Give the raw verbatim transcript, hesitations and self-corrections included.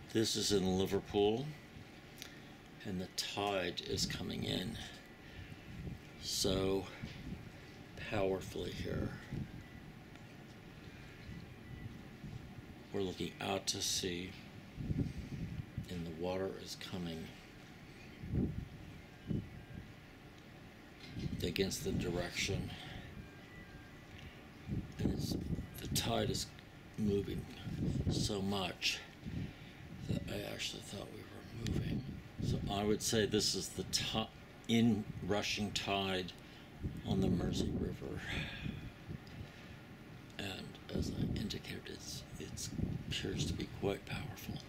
This is in Liverpool, and the tide is coming in so powerfully here. We're looking out to sea, and the water is coming against the direction, and it's, the tide is moving so much that I actually thought we were moving. So I would say this is the top in rushing tide on the Mersey River, and as I indicated, it's, it appears to be quite powerful.